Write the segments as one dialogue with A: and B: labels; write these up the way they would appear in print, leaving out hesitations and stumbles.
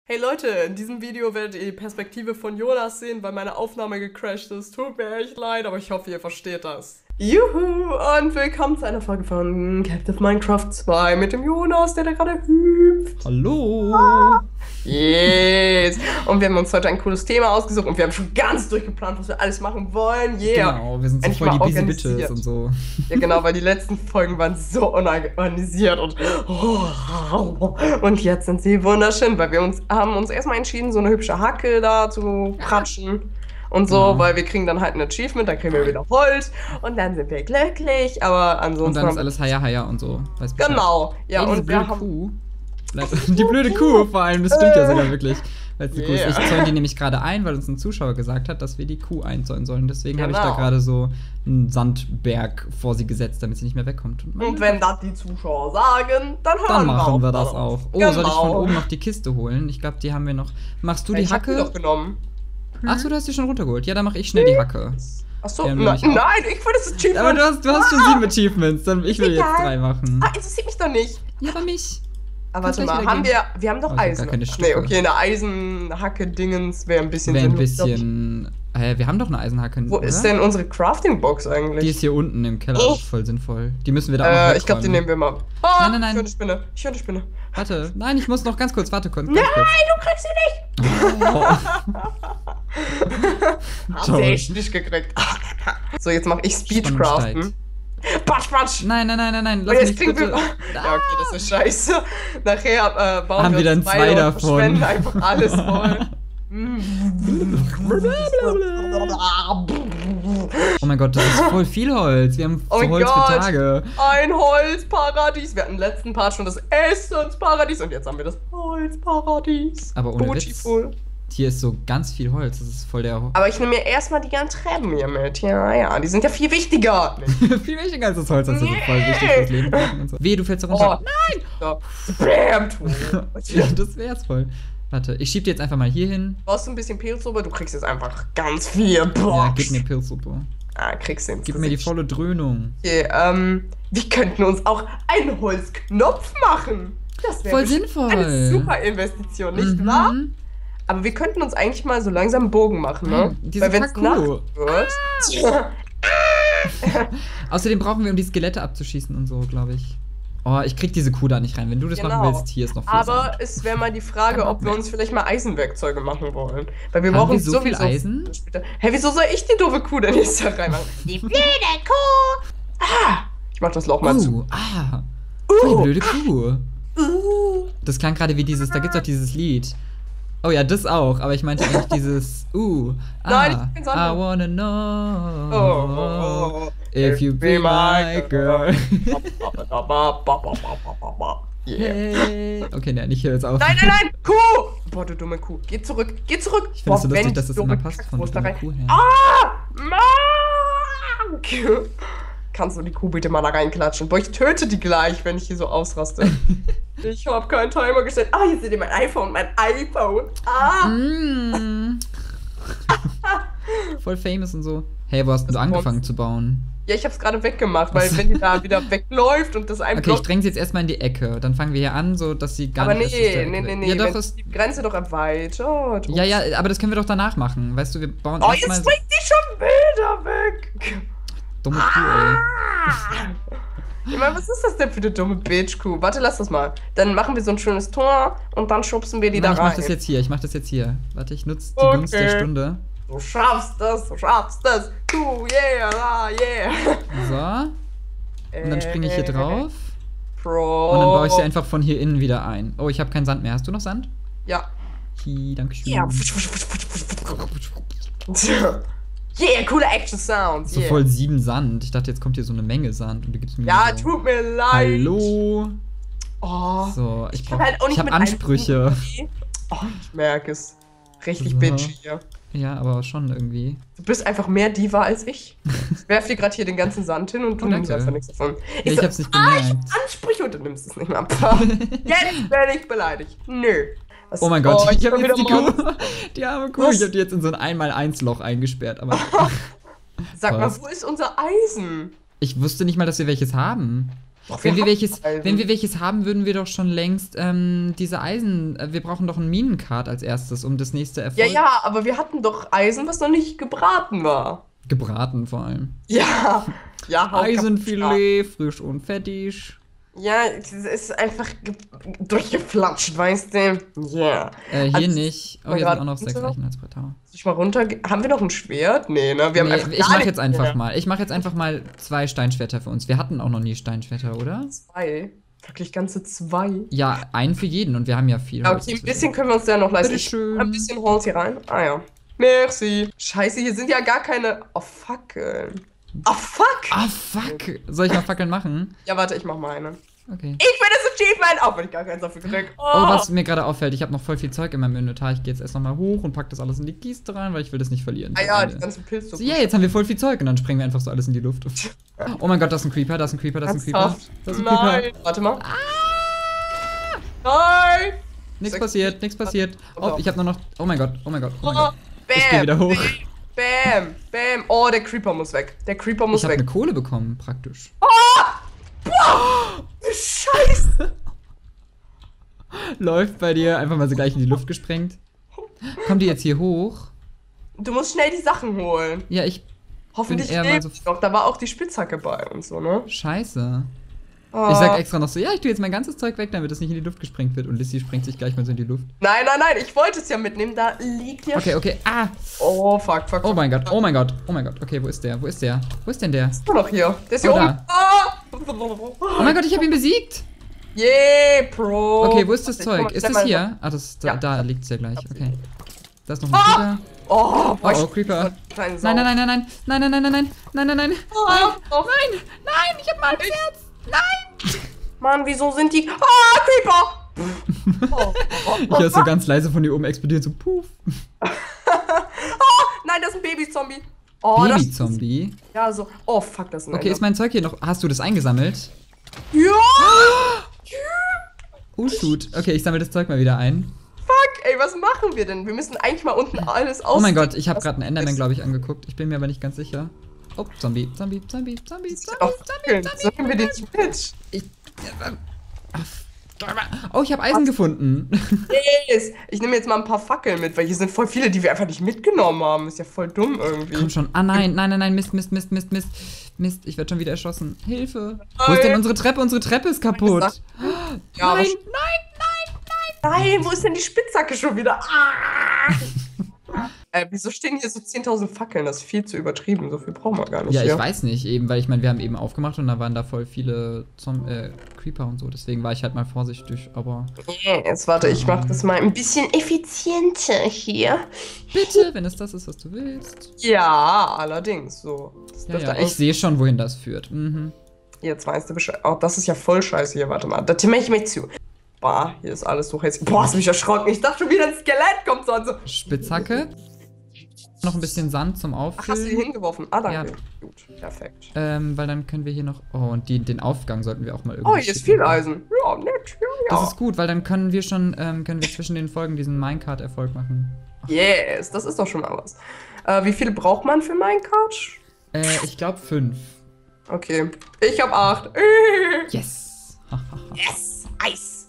A: Hey Leute, in diesem Video werdet ihr die Perspektive von Jonas sehen, weil meine Aufnahme gecrashed ist. Tut mir echt leid, aber ich hoffe, ihr versteht das. Juhu und willkommen zu einer Folge von Captive Minecraft 2 mit dem Jonas, der da gerade hüpft.
B: Hallo!
A: Yes! Und wir haben uns heute ein cooles Thema ausgesucht und wir haben schon ganz durchgeplant, was wir alles machen wollen. Yeah!
B: Genau, wir sind so
A: Endlich
B: voll
A: mal
B: die Busy
A: organisiert.
B: Bitches und so.
A: Ja genau, weil die letzten Folgen waren so unorganisiert und jetzt sind sie wunderschön, weil wir haben uns erstmal entschieden, so eine hübsche Hacke da zu pratschen und so,
B: Genau.
A: weil wir kriegen dann halt ein Achievement, dann kriegen wir wieder Holz und dann sind wir glücklich, aber ansonsten...
B: Und dann ist alles Haya und so. Weiß Bescheid.
A: Genau, ja,
B: Ey, diese
A: und wir
B: blöde
A: haben...
B: Kuh. Die blöde Kuh vor allem, das stimmt ja sogar wirklich. Weil die Kuh ist.
A: Yeah.
B: Ich zäune die nämlich gerade ein, weil uns ein Zuschauer gesagt hat, dass wir die Kuh einzäunen sollen. Deswegen habe ich da
A: Genau.
B: gerade so einen Sandberg vor sie gesetzt, damit sie nicht mehr wegkommt.
A: Und wenn das die Zuschauer sagen, dann hören
B: dann machen wir
A: auch
B: das
A: darauf.
B: auch. Oh, soll ich von
A: Genau.
B: oben noch die Kiste holen? Ich glaube, die haben wir noch. Machst du die
A: Ich hab die
B: Hacke?
A: doch genommen.
B: Achso, du hast die schon runtergeholt. Ja, dann mache ich schnell die Hacke.
A: Achso,
B: Ja,
A: nein,
B: nämlich auch.
A: ich will das Achievement.
B: Aber du hast schon 7 Achievements, dann ich will jetzt
A: Egal.
B: 3 machen.
A: Ah, interessiert mich doch nicht.
B: Ja, aber mich.
A: Aber
B: Kannst
A: warte
B: gleich
A: mal,
B: wieder
A: wir haben doch
B: Oh, ich hab
A: Eisen.
B: gar keine
A: Nee,
B: Stücke.
A: okay, eine Eisenhacke-Dingens wäre ein bisschen
B: Wäre ein
A: sinnlos, glaub ich.
B: bisschen. Wir haben doch eine Eisenhacke.
A: Wo
B: oder?
A: ist denn unsere Crafting-Box
B: Die
A: eigentlich?
B: ist hier unten im Keller,
A: Oh.
B: das ist voll sinnvoll. Die müssen wir da auch noch
A: Ich glaube, die
B: wegräumen.
A: nehmen wir mal. Ah,
B: Nein, nein, nein.
A: Ich höre eine Spinne. Ich höre eine Spinne.
B: Warte, nein, ich muss noch ganz kurz, warte kurz.
A: Nein, du kriegst sie nicht!
B: Oh.
A: Hast
B: Toll.
A: du echt nicht gekriegt. So, jetzt mache ich
B: Spannung
A: Speedcraften. Patsch, patsch!
B: Nein,
A: Und
B: lass
A: jetzt
B: mich
A: kriegen wir.
B: bitte.
A: Ja, okay, das ist scheiße. Nachher bauen
B: Haben wir dann
A: uns
B: zwei
A: beide und
B: davon.
A: verschwenden einfach alles voll.
B: Oh mein Gott, das ist voll viel Holz. Wir haben
A: Oh
B: so
A: mein
B: Holz
A: Gott.
B: für Tage.
A: Ein Holzparadies. Wir hatten im letzten Part schon das Essensparadies und jetzt haben wir das Holzparadies.
B: Aber ohne Witz.
A: Beautiful.
B: Hier ist so ganz viel Holz. Das ist voll der.
A: Aber ich nehme mir erstmal die ganzen Treppen hier mit. Ja, die sind ja viel wichtiger.
B: viel wichtiger als das Holz. Das ist so voll wichtig fürs Leben. Und so. Weh, du fällst da
A: Oh,
B: runter.
A: nein! So. Bam,
B: Ja, das wär's voll. Warte, ich schieb die jetzt einfach mal hier hin.
A: Brauchst du ein bisschen Pilzsuppe? Du kriegst jetzt einfach ganz viel. Boah.
B: Ja, gib mir Pilzsuppe.
A: Kriegst du ins
B: Gib mir die
A: Gesicht.
B: volle Dröhnung.
A: Okay, wir könnten uns auch einen Holzknopf machen. Das wäre
B: Voll
A: bestimmt
B: sinnvoll.
A: eine super Investition, nicht wahr? Aber wir könnten uns eigentlich mal so langsam einen Bogen machen, ne?
B: Diese
A: Weil wenn es Nacht
B: Parkour.
A: wird...
B: Außerdem brauchen wir, um die Skelette abzuschießen und so, glaube ich. Oh, ich krieg diese Kuh da nicht rein. Wenn du das machen willst, hier ist noch viel
A: Aber
B: Sand.
A: es wäre mal die Frage, ob wir uns vielleicht mal Eisenwerkzeuge machen wollen. Weil wir
B: Haben
A: brauchen
B: wir so viel
A: sowieso
B: Eisen?
A: später. Hä, wieso soll ich die doofe Kuh denn jetzt da reinmachen? Die blöde Kuh! Ich mach das Loch mal zu.
B: Voll die blöde Kuh. Das klang gerade wie dieses, da gibt's doch dieses Lied. Oh ja, das auch, aber ich meinte eigentlich dieses
A: Nein, ich bin's
B: I
A: anders.
B: wanna know
A: Oh.
B: if you be my girl.
A: Yeah.
B: Hey. Okay, ne, nicht hier jetzt auf.
A: Nein, Kuh! Boah, du dumme Kuh. Geh zurück.
B: Ich finde es so lustig, dass das immer passt von der dummen Kuh her.
A: Mark! Kannst du die Kuh bitte mal da reinklatschen? Boah, ich töte die gleich, wenn ich hier so ausraste. Ich habe keinen Timer gestellt. Hier seht ihr mein iPhone.
B: Mm. Voll famous und so. Hey, wo hast du angefangen zu bauen?
A: Ja, ich hab's gerade weggemacht, weil wenn die da wieder wegläuft und das ein
B: Okay, ich dränge sie jetzt erstmal in die Ecke. Dann fangen wir hier an, so dass sie gar
A: Aber
B: nicht erst aus der Ecke-
A: nee.
B: Ja, doch,
A: wenn
B: ist.
A: die Grenze doch erweitert.
B: Ja, aber das können wir doch danach machen. Weißt du, wir bauen
A: Oh,
B: erstmal
A: jetzt bringt die schon wieder weg.
B: dumme Kuh, ey.
A: Ich meine, was ist das denn für eine dumme Bitch-Kuh? Warte, lass das mal. Dann machen wir so ein schönes Tor und dann schubsen wir die
B: Nein,
A: da
B: ich
A: rein.
B: mach das jetzt hier. Warte, ich nutze die
A: Okay.
B: Gunst der Stunde.
A: Du schaffst das. Du, yeah.
B: So. Und dann springe ich hier drauf.
A: Pro.
B: Und dann baue ich sie einfach von hier innen wieder ein. Oh, ich habe keinen Sand mehr. Hast du noch Sand?
A: Ja.
B: Dankeschön.
A: Ja. Yeah, coole Action-Sounds.
B: So
A: Yeah.
B: voll 7 Sand. Ich dachte, jetzt kommt hier so eine Menge Sand und du gibst mir
A: Ja,
B: so.
A: tut mir leid.
B: Hallo.
A: Oh.
B: So, ich
A: kann halt auch nicht
B: habe
A: mit einem
B: Ansprüche.
A: Oh, ich merke es. Richtig
B: So.
A: bitchy hier.
B: Ja, aber schon irgendwie.
A: Du bist einfach mehr Diva als ich. Ich werf dir gerade hier den ganzen Sand hin und du
B: Oh,
A: nimmst
B: danke.
A: einfach nichts davon.
B: Ja, ich
A: so,
B: hab's nicht
A: ich
B: gemerkt.
A: hab Ansprüche und du nimmst es nicht mehr ab. Jetzt werde ich beleidigt. Nö. Was-
B: Oh mein Gott, ich
A: hab
B: habe jetzt die
A: wieder
B: Kuh. Die arme Kuh.
A: Was?
B: Ich habe die jetzt in so ein 1x1-Loch eingesperrt. Aber
A: Sag mal,
B: Was?
A: wo ist unser Eisen?
B: ich wusste nicht mal, dass wir welches haben.
A: Doch,
B: Wenn wir
A: haben
B: welches haben, würden wir doch schon längst diese Eisen. Wir brauchen doch einen Minenkart als erstes, um das nächste
A: Ja,
B: Erfolg.
A: ja, aber wir hatten doch Eisen, was noch nicht gebraten war.
B: Gebraten vor allem.
A: Ja. Ja,
B: Eisenfilet, frisch und fettig.
A: Ja, es ist einfach durchgeflatscht, weißt du? Ja.
B: Hier
A: Also,
B: nicht. Oh, hier sind auch noch 6 Eichenholzbretter.
A: Soll ich mal runter? Haben wir noch ein Schwert? Nee, ne? Wir haben einfach
B: Ich mach jetzt einfach mal. Ich mach jetzt einfach mal 2 Steinschwerter für uns. Wir hatten auch noch nie Steinschwerter, oder?
A: 2. Wirklich ganze 2.
B: Ja, einen für jeden und wir haben ja 4.
A: Ja, okay, ein bisschen können wir uns ja noch leisten.
B: Bitteschön.
A: Ein bisschen Holz hier rein. Ah ja. Merci. Scheiße, hier sind ja gar keine. Oh, Fackeln. Oh, fuck!
B: Ah, fuck! Soll ich mal Fackeln machen?
A: Ja, warte, ich mach mal eine.
B: Okay.
A: Ich will das Achievement, auch wenn ich gar keins dafür krieg.
B: Oh, was mir gerade auffällt, ich habe noch voll viel Zeug in meinem Inventar. Ich gehe jetzt erst nochmal hoch und pack das alles in die Kiste rein, weil ich will das nicht verlieren.
A: Ah ja, die ganzen Pilze.
B: So, ja, jetzt haben wir voll viel Zeug und dann sprengen wir einfach so alles in die Luft. Oh mein Gott, das ist ein Creeper, das ist ein Creeper, das ist ein Creeper.
A: Ernsthaft?
B: Das ist ein
A: Nein.
B: Creeper.
A: Warte mal. Nein!
B: Nichts passiert, nichts passiert. Oh, ich habe nur noch. Oh mein Gott, oh mein Gott, oh mein
A: Oh,
B: Gott.
A: bam,
B: Ich geh wieder hoch.
A: Bam, bam. Oh, der Creeper muss weg. Der Creeper muss
B: Ich habe
A: weg.
B: eine Kohle bekommen, praktisch.
A: Scheiße!
B: Läuft bei dir, einfach mal so gleich in die Luft gesprengt. Kommt die jetzt hier hoch?
A: Du musst schnell die Sachen holen.
B: Ja, ich
A: Hoffentlich
B: bin eher mal
A: lebt
B: so.
A: sie noch. Da war auch die Spitzhacke bei und so, ne?
B: Scheiße.
A: Oh.
B: Ich sag extra noch so, ja, ich tue jetzt mein ganzes Zeug weg, damit es nicht in die Luft gesprengt wird. Und Lissy sprengt sich gleich mal so in die Luft.
A: Nein, nein, nein, ich wollte es ja mitnehmen. Da liegt ja.
B: Okay, okay, ah!
A: Oh, fuck, fuck.
B: Oh mein Gott, oh mein Gott, oh mein Gott. Okay, wo ist der? Wo ist der? Wo ist denn der?
A: Ist noch hier. Der ist hier
B: Oh,
A: oben.
B: da.
A: Ah!
B: Oh mein Gott, ich habe ihn besiegt!
A: Yeah, Pro.
B: Okay, wo ist das
A: Warte, ich guck
B: Zeug?
A: mal
B: Ist
A: schnell
B: das
A: mal-
B: hier? Ah, das, da,
A: Ja.
B: da liegt es ja gleich. Okay. Da ist noch ein Creeper.
A: Oh,
B: Oh, Creeper.
A: Kleine Sau.
B: Nein, nein, nein, nein, nein, nein, nein, nein, nein, nein, nein, nein,
A: Oh,
B: nein, nein, ich hab mal ein Herz. Nein!
A: Mann, wieso sind die. Ah, Creeper! Oh,
B: Ich höre so ganz leise von hier oben explodieren, so puff.
A: Nein, das ist ein Baby-Zombie. Oh, das-
B: Baby-Zombie.
A: Ja, so. Oh, fuck, das ist ein
B: Okay, ist mein Zeug hier noch. Hast du das eingesammelt?
A: Ja!
B: Oh, shoot. Okay, ich sammle das Zeug mal wieder ein.
A: Fuck, ey, was machen wir denn? Wir müssen eigentlich mal unten alles aus.
B: Oh mein Gott, ich habe gerade einen Enderman, glaube ich, angeguckt. Ich bin mir aber nicht ganz sicher. Oh, Zombie, Zombie, Zombie, Zombie, Zombie, Zombie,
A: Sagen wir den nicht.
B: Ich. Oh, ich habe Eisen gefunden.
A: Yes. Ich nehme jetzt mal ein paar Fackeln mit, weil hier sind voll viele, die wir einfach nicht mitgenommen haben. Ist ja voll dumm irgendwie.
B: Komm schon. Ah nein, nein, nein, nein, Mist, Mist, Mist, Mist, Mist. Mist, ich werde schon wieder erschossen. Hilfe. Wo ist denn unsere Treppe? Unsere Treppe ist kaputt.
A: Ja,
B: Nein,
A: aber-
B: nein.
A: Nein, wo ist denn die Spitzhacke schon wieder? Ah! Wieso stehen hier so 10.000 Fackeln? Das ist viel zu übertrieben. So viel brauchen wir gar nicht.
B: Ja, ich
A: hier.
B: weiß nicht, eben, weil ich meine, wir haben eben aufgemacht und da waren da voll viele Creeper und so. Deswegen war ich halt mal vorsichtig, aber.
A: Jetzt warte, ich mach das mal ein bisschen effizienter hier.
B: Bitte, wenn es das ist, was du willst.
A: Ja, allerdings. So. Das
B: Ja,
A: dürfte
B: ja, ich
A: eigentlich.
B: sehe schon, wohin das führt. Mhm.
A: Jetzt weißt du Bescheid. Oh, das ist ja voll scheiße hier. Warte mal. Da timme ich mich zu. Boah, hier ist alles so hässlich. Boah, hast mich erschrocken. Ich dachte schon wieder ein Skelett kommt so. Also.
B: Spitzhacke. Noch ein bisschen Sand zum
A: Ach, hast du die
B: Auffüllen.
A: hingeworfen? Ah, danke.
B: Ja.
A: Gut, perfekt.
B: Weil dann können wir hier noch. Oh, und den Aufgang sollten wir auch mal irgendwie.
A: Oh, hier ist viel Eisen. Ja, nett. Ja,
B: Das
A: ja.
B: ist gut, weil dann können wir schon, können wir zwischen den Folgen diesen Minecart-Erfolg machen.
A: Yes, das ist doch schon mal was. Wie viele braucht man für Minecart?
B: Ich glaube 5.
A: Okay. Ich hab 8.
B: Yes.
A: Yes, Eis.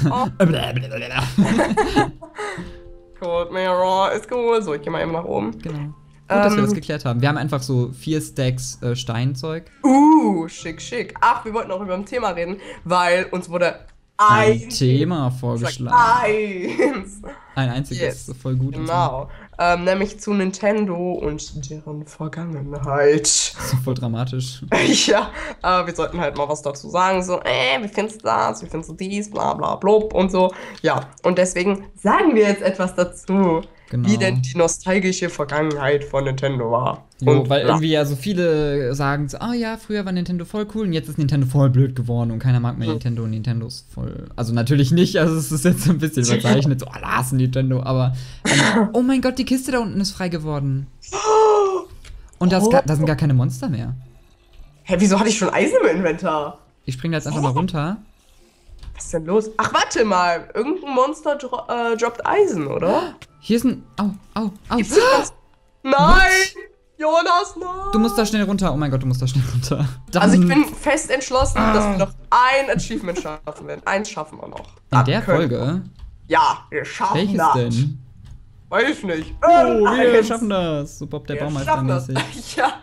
B: Genau.
A: Cold Mirror ist cool. So, ich geh mal eben nach oben.
B: Gut, dass wir das geklärt haben. Wir haben einfach so 4 Stacks Steinzeug.
A: Schick, schick. Ach, wir wollten auch über ein Thema reden, weil uns wurde ein
B: Thema vorgeschlagen.
A: Eins.
B: Ein einziges,
A: Yes.
B: so voll gut.
A: Genau. Nämlich zu Nintendo und deren Vergangenheit.
B: Und so. Das ist voll dramatisch.
A: Ja, wir sollten halt mal was dazu sagen, so, wie findest du das, wie findest du dies, bla bla blub und so. Ja, und deswegen sagen wir jetzt etwas dazu,
B: Genau.
A: wie denn die nostalgische Vergangenheit von Nintendo war.
B: Jo, weil
A: ja.
B: irgendwie ja so viele sagen so, oh ja, früher war Nintendo voll cool und jetzt ist Nintendo voll blöd geworden und keiner mag mehr Nintendo und Nintendo ist voll. Also natürlich nicht, also es ist jetzt so ein bisschen überzeichnet, so, oh, lass Nintendo, aber oh mein Gott, die Kiste da unten ist frei geworden. Und da sind gar keine Monster mehr.
A: Hä, wieso hatte ich schon Eisen im Inventar?
B: Ich spring da jetzt einfach mal runter.
A: Was ist denn los? Ach, warte mal, irgendein Monster droppt Eisen, oder?
B: Hier ist ein. Au, au, au.
A: Gibt's nicht ganz... Nein! Jonas, nein!
B: Du musst da schnell runter. Oh mein Gott, du musst da schnell runter. Dann
A: Also ich bin fest entschlossen, dass wir noch ein Achievement schaffen werden. Eins schaffen wir noch.
B: in der Folge?
A: Ja, wir schaffen
B: Welches
A: das.
B: denn?
A: Weiß nicht.
B: Oh, wir schaffen das. So Bob der Baumeister mäßig.
A: Ja.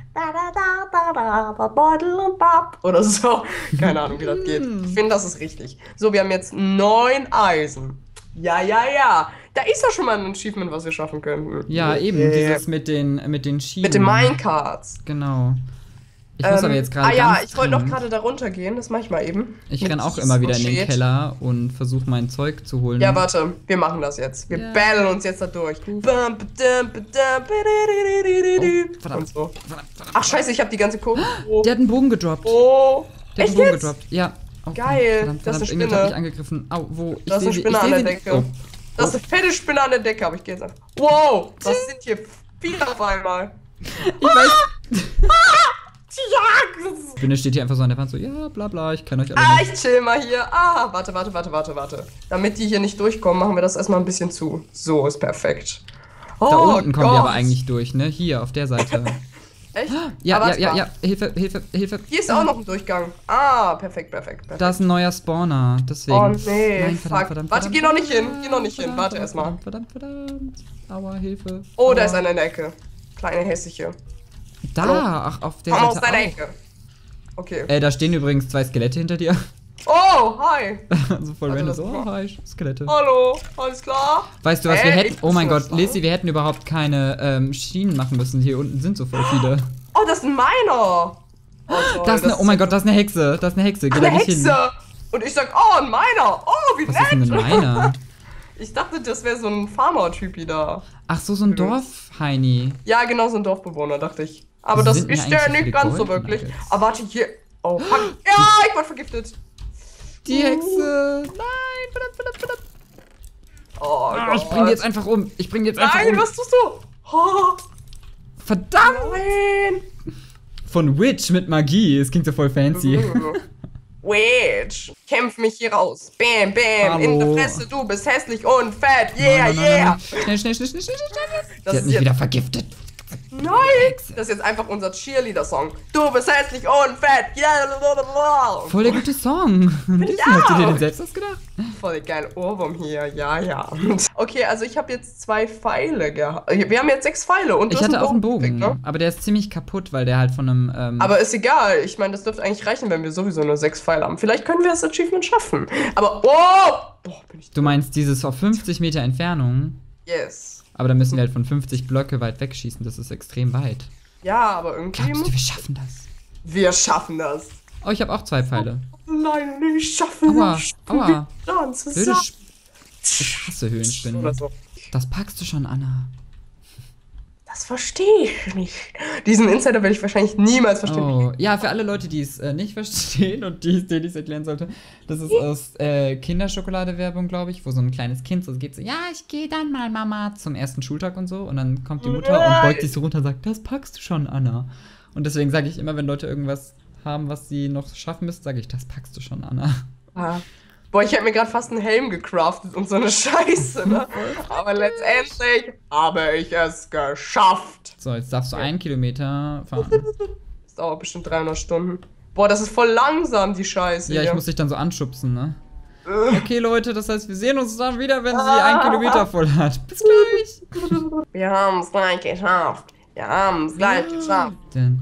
A: Bottle und Bob. Oder so. Keine Ahnung, wie das geht. Ich finde, das ist richtig. So, wir haben jetzt 9 Eisen. Ja. Da ist ja schon mal ein Achievement, was wir schaffen könnten.
B: Ja, eben. Dieses mit den Schienen.
A: Mit den Minecarts.
B: Genau. Ich muss aber jetzt gerade.
A: Ich wollte noch gerade da runter gehen. Das mache ich mal eben.
B: Ich renn auch immer wieder in den Keller und versuche mein Zeug zu holen.
A: Ja, warte. Wir machen das jetzt. Wir battlen uns jetzt da durch. Und so. Ach, scheiße, ich habe die ganze Kohle.
B: Der hat einen Bogen gedroppt.
A: Oh.
B: Der hat einen Bogen gedroppt. Ja. Oh,
A: geil. Das ist eine
B: Irgendjemand
A: Spinne.
B: hat mich angegriffen. Au, wo?
A: Da ist eine Spinne an der Decke.
B: Oh.
A: Das ist eine fette Spinne an der Decke, aber ich gehe jetzt einfach. Wow, was sind hier viele auf einmal?
B: Ich weiß.
A: Ja!
B: Die Spinne steht hier einfach so an der Wand so, ja, bla bla, ich kann euch alle nicht.
A: Ich chill mal hier. Warte. Damit die hier nicht durchkommen, machen wir das erstmal ein bisschen zu. So, ist perfekt.
B: Da unten kommen die aber eigentlich durch, ne? Hier, auf der Seite.
A: Echt?
B: Ja. Hilfe.
A: Hier ist auch noch ein Durchgang. Perfekt.
B: Da ist ein neuer Spawner, deswegen.
A: Oh nee,
B: Nein,
A: fuck. Warte, geh noch nicht hin. Warte erstmal.
B: Verdammt. Aua, Hilfe.
A: Oh, da ist einer in der Ecke. Kleine hässliche.
B: Da, ach, auf der
A: Komm
B: Seite
A: aus deiner
B: auch.
A: Ecke. Okay.
B: Da stehen übrigens 2 Skelette hinter dir.
A: Oh, hi.
B: So voll random, so, oh, hi, Skelette.
A: Hallo, alles klar?
B: Weißt du was, wir hätten, oh mein Gott, Lizzie, wir hätten überhaupt keine Schienen machen müssen. Hier unten sind so voll viele.
A: Oh, das ist ein Miner. Oh, toll,
B: oh mein Gott, das ist eine Hexe. Geh da nicht hin.
A: Und ich sag, oh, ein Miner. Oh, wie
B: Was
A: nett.
B: ist denn ein Miner?
A: Ich dachte, das wäre so ein Farmer-Typi da.
B: Ach so ein Dorf-Heini.
A: Ja, genau, so ein Dorfbewohner, dachte ich. Aber
B: Wieso
A: das
B: sind denn
A: ist
B: eigentlich
A: ja
B: so
A: nicht
B: viele
A: ganz so
B: Golden
A: wirklich.
B: Nuggets?
A: Aber warte, hier. Oh, fuck. Ja, ich wurde vergiftet.
B: Die Hexe. Nein, verdammt.
A: Oh Gott.
B: Ich bring die jetzt einfach um.
A: Nein, was tust du? Oh,
B: Verdammt.
A: nein.
B: Von Witch mit Magie. Es klingt so voll fancy.
A: Witch, kämpf mich hier raus. Bam, bam,
B: Hallo.
A: in die Fresse, du bist hässlich und fett. Yeah,
B: Nein. Schnell.
A: Das
B: Sie
A: ist
B: hat mich
A: jetzt-
B: wieder vergiftet.
A: Nein! Das ist jetzt einfach unser Cheerleader-Song. Du bist hässlich und fett. Yeah.
B: Voll der gute Song. Hast du dir den selbst ausgedacht?
A: Voll der geile Ohrwurm hier. Ja. Okay, also ich habe jetzt 2 Pfeile gehabt. Wir haben jetzt 6 Pfeile und du
B: Ich
A: hast
B: hatte auch einen Bogen,
A: gekriegt, ne?
B: aber der ist ziemlich kaputt, weil der halt von einem.
A: Aber ist egal. Ich meine, das dürfte eigentlich reichen, wenn wir sowieso nur 6 Pfeile haben. Vielleicht können wir das Achievement schaffen. Aber, boah, bin ich...
B: Du meinst dieses auf 50 Meter Entfernung?
A: Yes.
B: Aber da müssen wir halt von 50 Blöcke weit wegschießen. Das ist extrem weit.
A: Ja, aber irgendwie...
B: Glaubst du, wir schaffen das?
A: Wir schaffen das.
B: Oh, ich habe auch 2 Pfeile.
A: Nein, ich schaffe
B: Aua,
A: nicht.
B: aua.
A: Dann zusammen.
B: Blöde Ich hasse Höhlenspinnen.
A: Oder so.
B: Das packst du schon, Anna.
A: Das verstehe ich nicht. Diesen Insider werde ich wahrscheinlich niemals verstehen.
B: Oh, ja, für alle Leute, die es nicht verstehen und denen ich es erklären sollte, das ist aus Kinderschokolade-Werbung, glaube ich, wo so ein kleines Kind so geht so, ja, ich gehe dann mal, Mama, zum ersten Schultag und so. Und dann kommt die Mutter und beugt sich so runter und sagt, das packst du schon, Anna. Und deswegen sage ich immer, wenn Leute irgendwas haben, was sie noch schaffen müssen, sage ich, das packst du schon, Anna.
A: Ah. Boah, ich hätte mir gerade fast einen Helm gecraftet und so eine Scheiße, ne? Aber letztendlich habe ich es geschafft.
B: So, jetzt darfst du 1 Kilometer fahren.
A: Das dauert bestimmt 300 Stunden. Boah, das ist voll langsam, die Scheiße.
B: Ja, ich
A: hier.
B: muss dich dann so anschubsen, ne? Okay, Leute, das heißt, wir sehen uns dann wieder, wenn sie 1 Kilometer voll hat. Bis gleich.
A: Wir haben es gleich geschafft. Wir haben es gleich geschafft.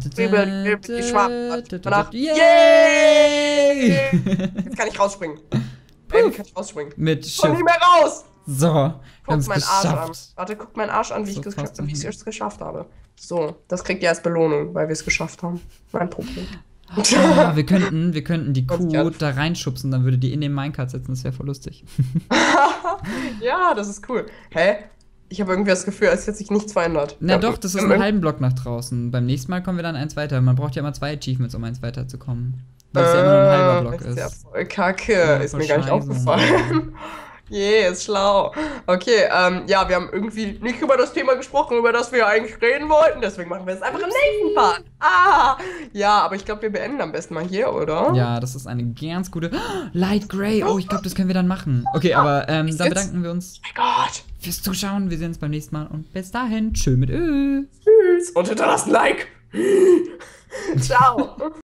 B: Yay!
A: Jetzt kann ich rausspringen. Kann ich rausspringen.
B: Mit
A: Ich komm
B: Schiff.
A: nicht mehr raus.
B: So, wir haben
A: Guck
B: es
A: meinen Arsch an.
B: geschafft.
A: Warte, guck meinen Arsch an, wie
B: So,
A: ich es geschafft habe. So, das kriegt ihr als Belohnung, weil wir es geschafft haben. Mein Problem.
B: Ah, wir könnten die
A: Ganz
B: Kuh
A: gerne.
B: da reinschubsen, dann würde die in den Minecart sitzen, das wäre voll lustig.
A: Ja, das ist cool. Hä? Ich habe irgendwie das Gefühl, als hätte sich nichts verändert.
B: Na
A: Ja,
B: doch, das ist einen halben Block nach draußen. Beim nächsten Mal kommen wir dann 1 weiter. Man braucht ja immer 2 Achievements, um 1 weiterzukommen. Weil es ja immer nur ein halber Block
A: ist. Ja,
B: ist.
A: voll kacke.
B: Ja,
A: ist
B: voll
A: mir gar nicht
B: scheiße.
A: aufgefallen. Ist schlau. Okay, ja, wir haben irgendwie nicht über das Thema gesprochen, über das wir eigentlich reden wollten. Deswegen machen wir es einfach im nächsten Part. Ja, aber ich glaube, wir beenden am besten mal hier, oder?
B: Ja, das ist eine ganz gute. Light Grey. Oh, ich glaube, das können wir dann machen. Okay, aber dann
A: jetzt?
B: bedanken wir uns
A: Oh mein Gott.
B: fürs Zuschauen. Wir sehen uns beim nächsten Mal und bis dahin. Tschö mit Ö.
A: Tschüss. Tschüss und hinterlasst ein Like. Ciao.